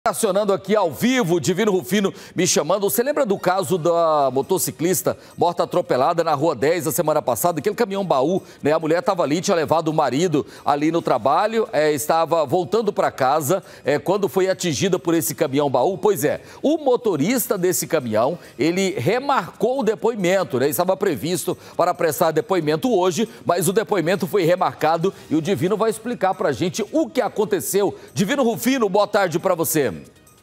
Acionando aqui ao vivo, Divino Rufino me chamando. Você lembra do caso da motociclista morta atropelada na Rua 10 a semana passada? Aquele caminhão baú, né? A mulher estava ali, tinha levado o marido ali no trabalho, estava voltando para casa quando foi atingida por esse caminhão baú. Pois é, o motorista desse caminhão, ele remarcou o depoimento, né? Estava previsto para prestar depoimento hoje, mas o depoimento foi remarcado e o Divino vai explicar para a gente o que aconteceu. Divino Rufino, boa tarde para você.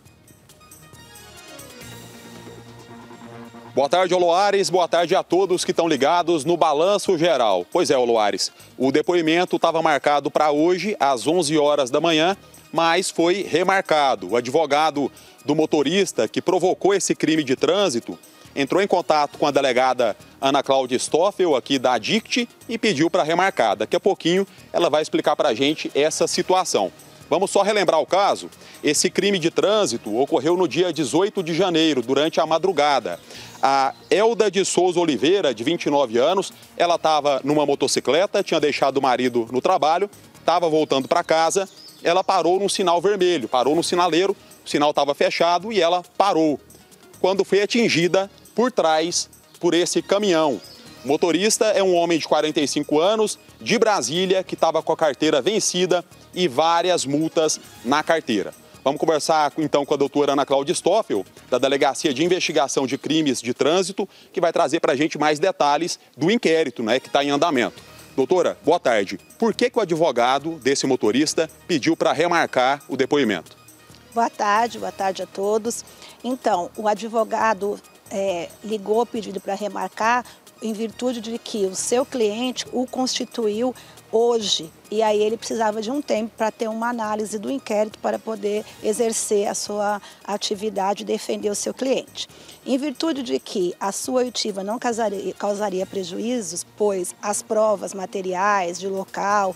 Boa tarde, Oloares. Boa tarde a todos que estão ligados no Balanço Geral. Pois é, Oloares, o depoimento estava marcado para hoje, às 11 horas da manhã, mas foi remarcado. O advogado do motorista que provocou esse crime de trânsito entrou em contato com a delegada Ana Cláudia Stoffel, aqui da DICT, e pediu para remarcar. Daqui a pouquinho ela vai explicar para a gente essa situação. Vamos só relembrar o caso. Esse crime de trânsito ocorreu no dia 18 de janeiro, durante a madrugada. A Elda de Souza Oliveira, de 29 anos, ela estava numa motocicleta, tinha deixado o marido no trabalho, estava voltando para casa, ela parou num sinal vermelho, parou no sinaleiro, o sinal estava fechado e ela parou. Quando foi atingida por trás por esse caminhão. O motorista é um homem de 45 anos, de Brasília, que estava com a carteira vencida e várias multas na carteira. Vamos conversar então com a doutora Ana Cláudia Stoffel, da Delegacia de Investigação de Crimes de Trânsito, que vai trazer para a gente mais detalhes do inquérito, né, que está em andamento. Doutora, boa tarde. Por que o advogado desse motorista pediu para remarcar o depoimento? Boa tarde a todos. Então, o advogado ligou pedindo para remarcar em virtude de que o seu cliente o constituiu hoje e aí ele precisava de um tempo para ter uma análise do inquérito para poder exercer a sua atividade e defender o seu cliente. Em virtude de que a sua oitiva não causaria prejuízos, pois as provas materiais de local,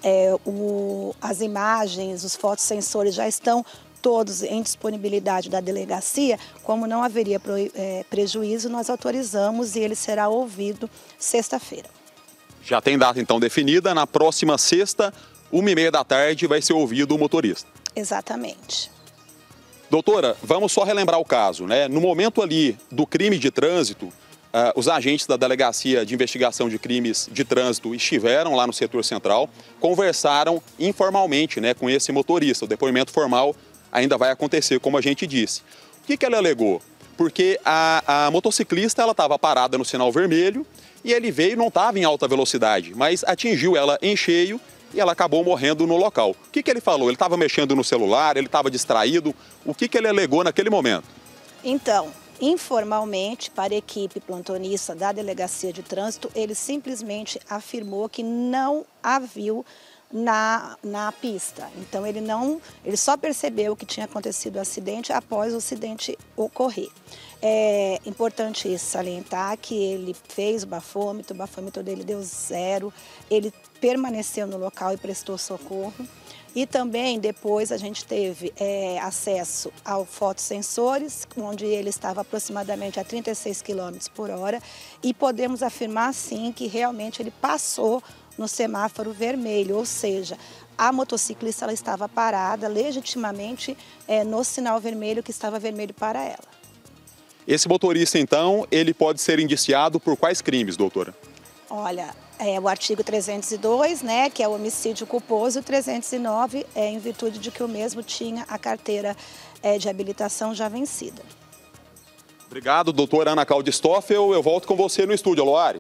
as imagens, os fotossensores já estão todos em disponibilidade da delegacia, como não haveria prejuízo, nós autorizamos e ele será ouvido sexta-feira. Já tem data então definida, na próxima sexta, 1h30 da tarde, vai ser ouvido o motorista. Exatamente. Doutora, vamos só relembrar o caso, né? No momento ali do crime de trânsito, os agentes da Delegacia de Investigação de Crimes de Trânsito estiveram lá no setor central, conversaram informalmente, né, com esse motorista. O depoimento formal ainda vai acontecer, como a gente disse. O que ela alegou? Porque a motociclista ela estava parada no sinal vermelho e ele veio e não estava em alta velocidade, mas atingiu ela em cheio e ela acabou morrendo no local. O que ele falou? Ele estava mexendo no celular, ele estava distraído? O que ele alegou naquele momento? Então, informalmente, para a equipe plantonista da Delegacia de Trânsito, ele simplesmente afirmou que não a viu na pista. Então ele só percebeu que tinha acontecido o acidente após o acidente ocorrer. É importante salientar que ele fez o bafômetro dele deu 0, ele permaneceu no local e prestou socorro. E também depois a gente teve acesso ao fotossensores, onde ele estava aproximadamente a 36 km por hora e podemos afirmar sim que realmente ele passou no semáforo vermelho, ou seja, a motociclista ela estava parada legitimamente no sinal vermelho que estava vermelho para ela. Esse motorista, então, ele pode ser indiciado por quais crimes, doutora? Olha, o artigo 302, né, que é o homicídio culposo, e o 309 em virtude de que o mesmo tinha a carteira de habilitação já vencida. Obrigado, doutora Ana Cláudia Stoffel. Eu volto com você no estúdio, Aloares.